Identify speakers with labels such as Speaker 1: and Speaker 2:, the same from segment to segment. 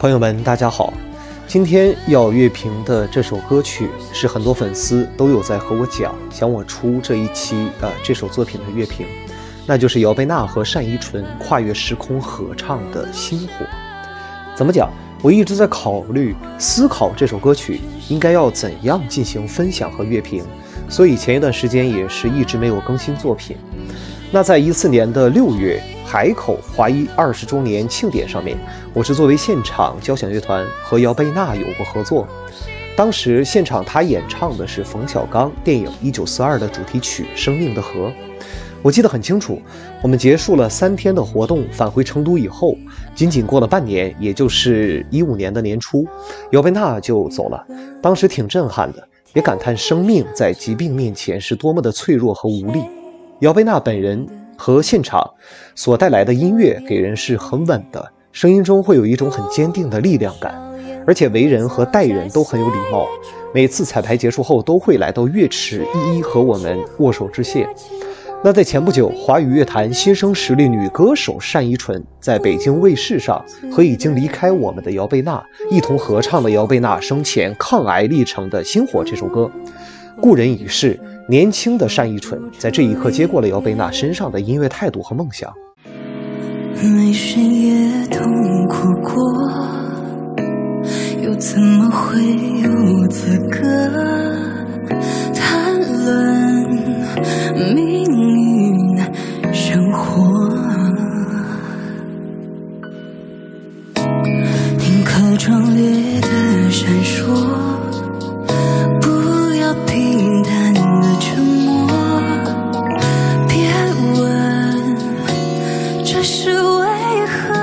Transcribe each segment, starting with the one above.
Speaker 1: 朋友们，大家好！今天要乐评的这首歌曲是很多粉丝都有在和我讲，想我出这一期这首作品的乐评，那就是姚贝娜和单依纯跨越时空合唱的《星火》。怎么讲？我一直在思考这首歌曲应该要怎样进行分享和乐评，所以前一段时间也是一直没有更新作品。那在14年的6月，海口华谊20周年庆典上面，我是作为现场交响乐团和姚贝娜有过合作。当时现场她演唱的是冯小刚电影《1942》的主题曲《生命的河》。我记得很清楚，我们结束了3天的活动，返回成都以后，仅仅过了半年，也就是15年的年初，姚贝娜就走了。当时挺震撼的，也感叹生命在疾病面前是多么的脆弱和无力。姚贝娜本人和现场所带来的音乐给人是很稳的，声音中会有一种很坚定的力量感，而且为人和待人都很有礼貌。每次彩排结束后都会来到乐池一一和我们握手致谢。那在前不久，华语乐坛新生实力女歌手单依纯在北京卫视上和已经离开我们的姚贝娜一同合唱了姚贝娜生前抗癌历程的《星火》这首歌。故人已逝，年轻的单依纯在这一刻接过了姚贝娜身上的音乐态度和梦想。
Speaker 2: 没谁也痛苦过，又怎么会有资格谈论命运生活？听可壮烈的闪烁，不要平淡的沉默，别问这是为何。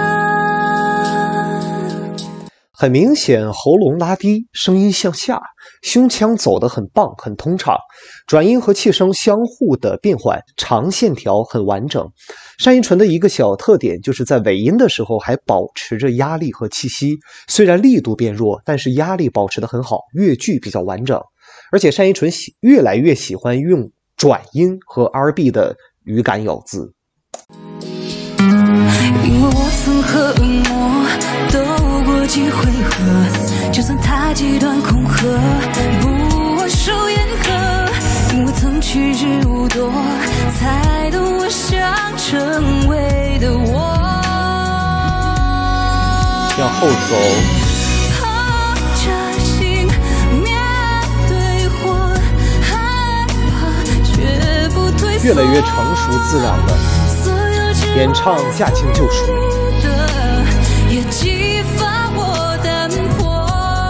Speaker 1: 很明显，喉咙拉低，声音向下，胸腔走得很棒，很通畅，转音和气声相互的变换，长线条很完整。单依纯的一个小特点就是在尾音的时候还保持着压力和气息，虽然力度变弱，但是压力保持得很好，乐句比较完整。而且单依纯越来越喜欢用转音和 R&B 的语感咬字。
Speaker 2: 因为我曾和恶魔斗过几回合，就算他极端恐吓，不问受言和。因为曾趋之无多，才懂我想成为的我。
Speaker 1: 向后走，
Speaker 2: 着心面对或害怕，却不退缩，
Speaker 1: 越来越成熟自然了。演唱驾轻就熟，
Speaker 2: 也激发我胆魄，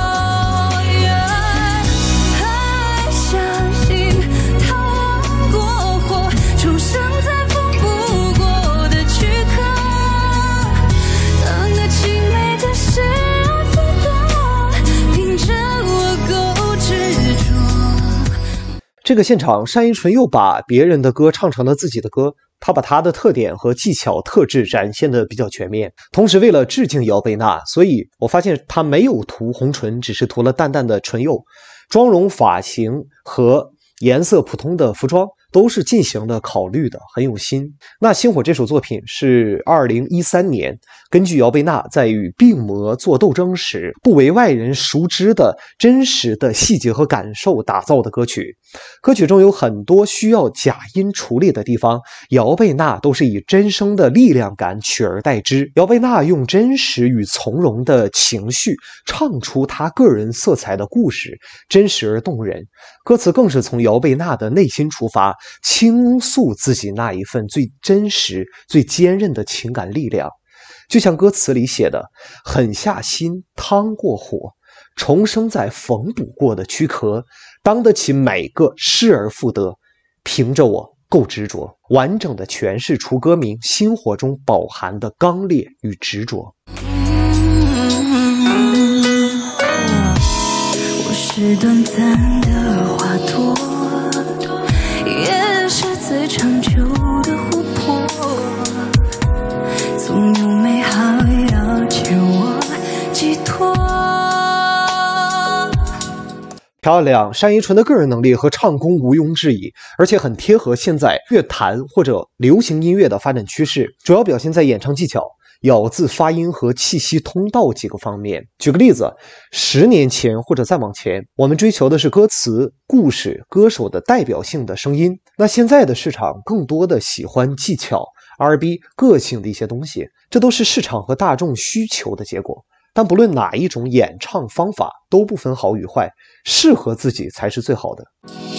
Speaker 2: 还相信逃过或重生在风不过的躯壳，当那凄美的事自多，凭着我够执着。
Speaker 1: 这个现场单依纯又把别人的歌唱成了自己的歌，他把他的特点和技巧特质展现的比较全面。同时为了致敬姚贝娜，所以我发现他没有涂红唇，只是涂了淡淡的唇釉，妆容发型和颜色普通的服装都是进行了考虑的，很有心。那《星火》这首作品是2013年根据姚贝娜在与病魔做斗争时不为外人熟知的真实的细节和感受打造的歌曲。歌曲中有很多需要假音处理的地方，姚贝娜都是以真声的力量感取而代之。姚贝娜用真实与从容的情绪唱出她个人色彩的故事，真实而动人。歌词更是从姚贝娜的内心出发，倾诉自己那一份最真实、最坚韧的情感力量。就像歌词里写的，狠下心，趟过火，重生在缝补过的躯壳，当得起每个失而复得，凭着我够执着，完整的诠释出歌名《星火》中饱含的刚烈与执着。
Speaker 2: 我是短暂的花朵，也是最长久的琥珀，总有美好要求我寄托。
Speaker 1: 漂亮，单依纯的个人能力和唱功毋庸置疑，而且很贴合现在乐坛或者流行音乐的发展趋势，主要表现在演唱技巧。 咬字、发音和气息通道几个方面。举个例子，10年前或者再往前，我们追求的是歌词、故事、歌手的代表性的声音。那现在的市场更多的喜欢技巧、R&B 个性的一些东西，这都是市场和大众需求的结果。但不论哪一种演唱方法都不分好与坏，适合自己才是最好的。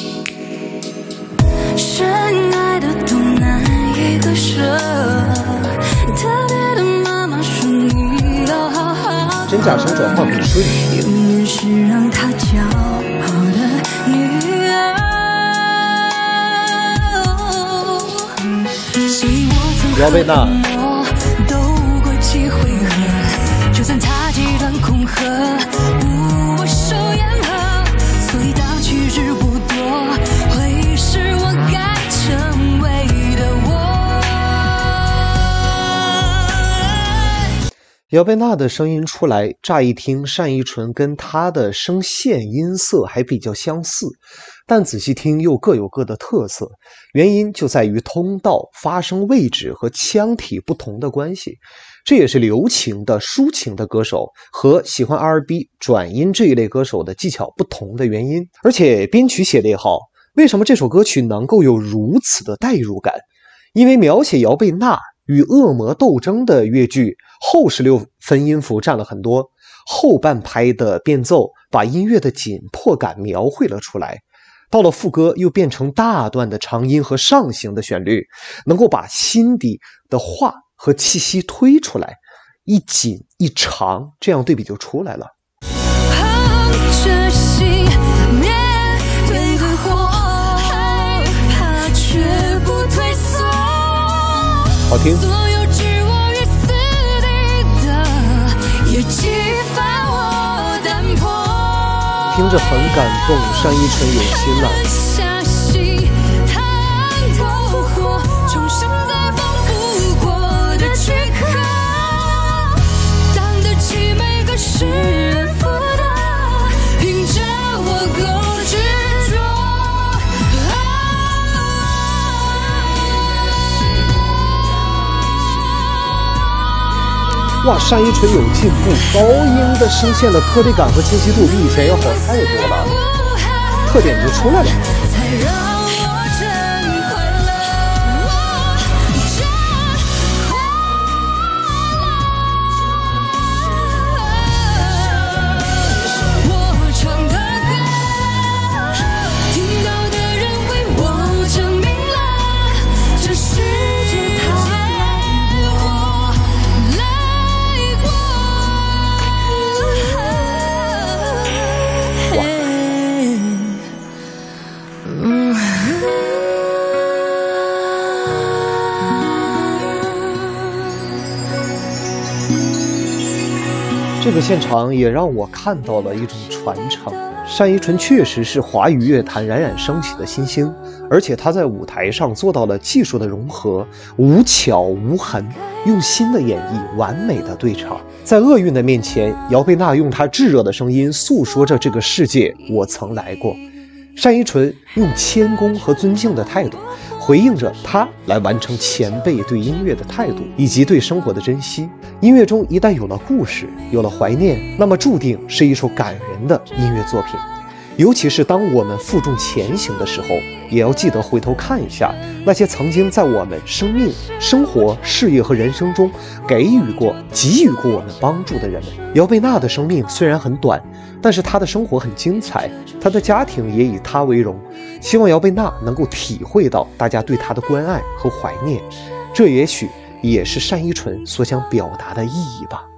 Speaker 2: 深爱的都难以割舍，特别的妈妈说你要好好，
Speaker 1: 真假声转换很顺利，
Speaker 2: 永远是让她骄傲的女儿。所以我曾和我斗过几回合，就算她极端恐吓，不受言和，所以当去日不多，会是我该成为的我。
Speaker 1: 姚贝娜的声音出来，乍一听单依纯跟她的声线音色还比较相似，但仔细听又各有各的特色，原因就在于通道、发声位置和腔体不同的关系。这也是流行的、抒情的歌手和喜欢 R&B 转音这一类歌手的技巧不同的原因。而且编曲写得也好，为什么这首歌曲能够有如此的代入感？因为描写姚贝娜与恶魔斗争的乐句后16分音符占了很多，后半拍的变奏把音乐的紧迫感描绘了出来。到了副歌又变成大段的长音和上行的旋律，能够把心底的话和气息推出来，一紧一长，这样对比就出来了。
Speaker 2: 捧着心面对的火，害怕却不退缩，
Speaker 1: 好听。
Speaker 2: 所有置我于死地的也激发我胆魄，
Speaker 1: 听着很感动，单依纯有心了。
Speaker 2: 下心探透火，重生在风不过的躯壳，当得起每个世人负的，凭着我够执着。
Speaker 1: 哇，单依纯有进步，高音的声线的颗粒感和清晰度比以前要好太多了，特点就出来了。
Speaker 2: 才让我真快乐，我唱的歌，听到的人为我证明了，这世界太我来过。
Speaker 1: 这个现场也让我看到了一种传承。单依纯确实是华语乐坛冉冉升起的新星，而且她在舞台上做到了技术的融合，无巧无痕，用心的演绎，完美的对唱。在厄运的面前，姚贝娜用她炙热的声音诉说着这个世界我曾来过。单依纯用谦恭和尊敬的态度回应着他来完成前辈对音乐的态度以及对生活的珍惜。音乐中一旦有了故事，有了怀念，那么注定是一首感人的音乐作品。尤其是当我们负重前行的时候，也要记得回头看一下那些曾经在我们生命、生活、事业和人生中给予过、给予过我们帮助的人们。姚贝娜的生命虽然很短，但是她的生活很精彩，她的家庭也以她为荣。希望姚贝娜能够体会到大家对她的关爱和怀念，这也许也是单依纯所想表达的意义吧。